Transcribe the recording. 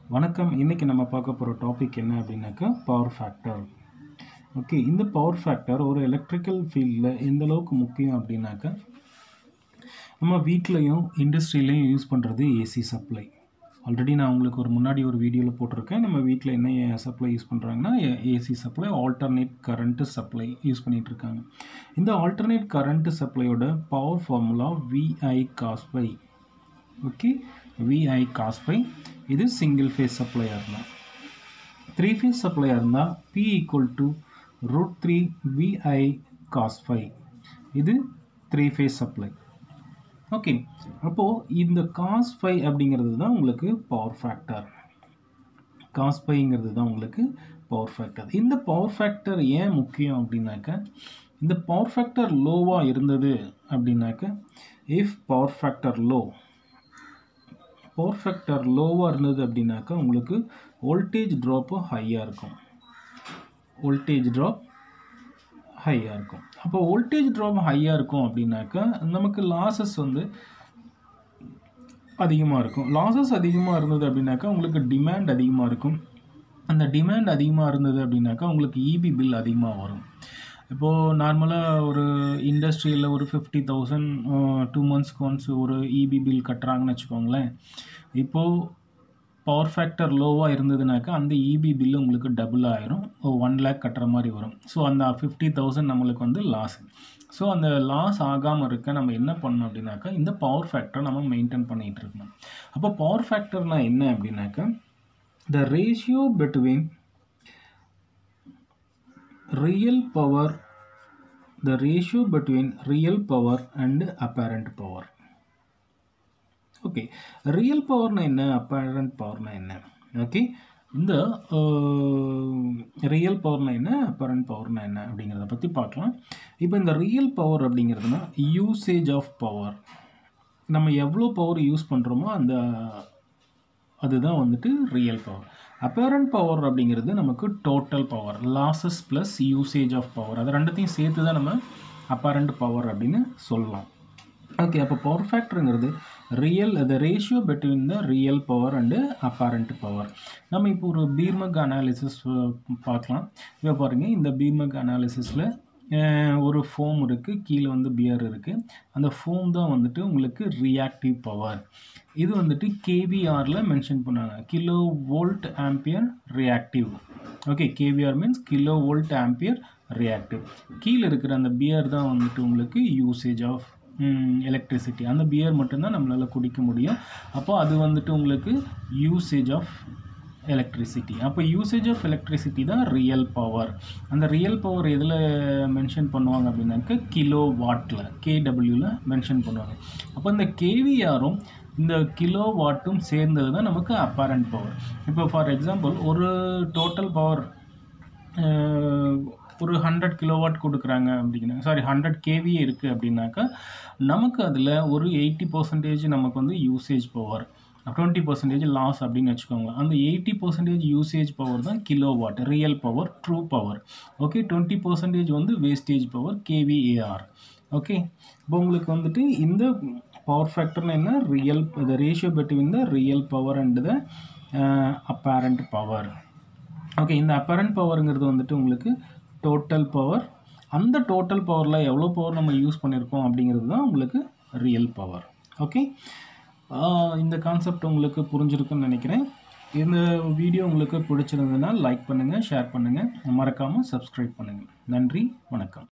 வணக்கம். இன்னைக்கு நம்ம பார்க்க போகிற டாபிக் என்ன அப்படின்னாக்கா பவர் ஃபேக்டர். ஓகே, இந்த பவர் ஃபேக்டர் ஒரு எலக்ட்ரிக்கல் ஃபீல்டில் எந்த அளவுக்கு முக்கியம் அப்படின்னாக்கா, நம்ம வீட்லேயும் இண்டஸ்ட்ரியிலையும் யூஸ் பண்ணுறது ஏசி சப்ளை. ஆல்ரெடி நான் உங்களுக்கு முன்னாடி ஒரு வீடியோவில் போட்டிருக்கேன். நம்ம வீட்டில் என்ன சப்ளை யூஸ் பண்ணுறாங்கன்னா AC supply, alternate current supply use பண்ணிகிட்டு இருக்காங்க. இந்த ஆல்டர்னேட் கரண்ட் சப்ளையோட power formula VI cos phi. Okay, VI cos phi. இது சிங்கிள் ஃபேஸ் சப்ளையாக இருந்தால். 3 ஃபேஸ் சப்ளையாக இருந்தால் P = √3 VI cos phi. இது 3 ஃபேஸ் சப்ளை. ஓகே, அப்போது இந்த cos phi அப்படிங்கிறது தான் உங்களுக்கு பவர் ஃபேக்டர். cos phiங்கிறது தான் உங்களுக்கு பவர் ஃபேக்டர். இந்த பவர் ஃபேக்டர் ஏன் முக்கியம் அப்படின்னாக்கா, இந்த பவர் ஃபேக்டர் லோவாக இருந்தது அப்படின்னாக்கா, இஃப் பவர் ஃபேக்டர் லோவாக இருந்தது அப்படின்னாக்கா உங்களுக்கு வோல்டேஜ் ட்ராப்பு ஹையாக இருக்கும். அப்போ வோல்டேஜ் ட்ராப் ஹையாக இருக்கும் அப்படின்னாக்கா நமக்கு லாசஸ் அதிகமாக இருக்கும். லாசஸ் அதிகமாக இருந்தது அப்படின்னாக்கா உங்களுக்கு டிமாண்ட் அதிகமாக இருக்கும். அந்த டிமாண்ட் அதிகமாக இருந்தது அப்படின்னாக்கா உங்களுக்கு இபி பில் அதிகமாக வரும். இப்போது நார்மலாக ஒரு இண்டஸ்ட்ரியில் ஒரு 50,000 2 monthsக்கு ஒன்ஸ் ஒரு இபி பில் கட்டுறாங்கன்னு வச்சுக்கோங்களேன். இப்போது பவர் ஃபேக்டர் லோவாக இருந்ததுனாக்கா அந்த இபி பில்லு உங்களுக்கு டபுள் ஆயிரும். 1 lakh கட்டுற மாதிரி வரும். ஸோ அந்த 50,000 நம்மளுக்கு லாஸ். ஸோ அந்த லாஸ் ஆகாமல் இருக்க நம்ம என்ன பண்ணணும் அப்படின்னாக்கா, இந்த பவர் ஃபேக்டரை நம்ம மெயின்டைன் பண்ணிகிட்டு இருக்கணும். அப்போ பவர் ஃபேக்டர்னால் என்ன அப்படின்னாக்கா, the ratio between real power and apparent power. Okay, real பவர்னா என்ன, அப்பேரண்ட் பவர்னா என்ன? ஓகே, இந்த ரியல் பவர்னா என்ன, அப்பேரண்ட் பவர்னா என்ன அப்படிங்கிறத பற்றி பார்க்கலாம். இப்போ இந்த ரியல் பவர் அப்படிங்கிறதுனா யூசேஜ் ஆஃப் பவர். நம்ம எவ்வளோ பவர் யூஸ் பண்ணுறோமோ அதுதான் ரியல் பவர். அப்பேரண்ட் பவர் அப்படிங்கிறது நமக்கு total power, losses plus usage of power, அது ரெண்டுத்தையும் சேர்த்து தான் நம்ம அப்பேரண்ட் பவர் அப்படின்னு சொல்லலாம். ஓகே, அப்போ பவர் ஃபேக்டருங்கிறது the ratio between the real power and apparent power. நம்ம இப்போ ஒரு பீர்மக் அனாலிசிஸ் பார்க்கலாம். இப்போ பாருங்கள், இந்த பீர்மக் அனாலிசிஸில் ஒரு ஃபோம் இருக்குது, கீழே பியர் இருக்குது. அந்த ஃபோம் தான் உங்களுக்கு ரியாக்டிவ் பவர். இது கேவிஆரில் மென்ஷன் பண்ணாங்க, kilo volt ampere reactive. Okay, KVAR means kilo volt ampere reactive. கீழே இருக்கிற அந்த பியர் தான் உங்களுக்கு யூசேஜ் ஆஃப் எலக்ட்ரிசிட்டி. அந்த பியர் மட்டும்தான் நம்மளால் குடிக்க முடியும். அப்போ அது உங்களுக்கு யூசேஜ் ஆஃப் எலக்ட்ரிசிட்டி. அப்போ யூசேஜ் ஆஃப் எலக்ட்ரிசிட்டி தான் ரியல் பவர். அந்த ரியல் பவர் எதில் மென்ஷன் பண்ணுவாங்க அப்படின்னாக்க கிலோ வாட்டில், KWவில் மென்ஷன் பண்ணுவாங்க. அப்போ இந்த கேவிஆரும் இந்த கிலோ வாட்டும் சேர்ந்தது தான் நமக்கு அப்பேரண்ட் பவர். இப்போ ஃபார் எக்ஸாம்பிள் ஒரு டோட்டல் பவர் ஒரு 100 கிலோவாட் கொடுக்குறாங்க அப்படின்னா, 100 kVA இருக்குது அப்படின்னாக்கா நமக்கு அதில் ஒரு 80% நமக்கு யூசேஜ் பவர், 20% லாஸ் அப்படின்னு வச்சுக்கோங்க. அந்த 80% யூசேஜ் பவர் தான் kilowatt, real power, true power. Okay, 20% wastage power, KVAR. Okay, இப்போ உங்களுக்கு இந்த பவர் ஃபேக்டர்னா என்ன, the ratio between the real power and the apparent power. Okay, இந்த அப்பேரண்ட் பவருங்கிறது உங்களுக்கு டோட்டல் பவர். அந்த டோட்டல் பவரில் எவ்வளோ பவர் நம்ம யூஸ் பண்ணியிருக்கோம் அப்படிங்கிறது தான் உங்களுக்கு ரியல் பவர். ஓகே, இந்த கான்செப்ட் உங்களுக்கு புரிஞ்சிருக்குன்னு நினைக்கிறேன். இந்த வீடியோ உங்களுக்கு பிடிச்சிருந்ததுன்னா லைக் பண்ணுங்கள், ஷேர் பண்ணுங்கள், மறக்காமல் சப்ஸ்கிரைப் பண்ணுங்கள். நன்றி, வணக்கம்.